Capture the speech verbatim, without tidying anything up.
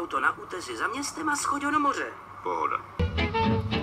auto na útezy za městem a schoď ho do moře. Pohoda.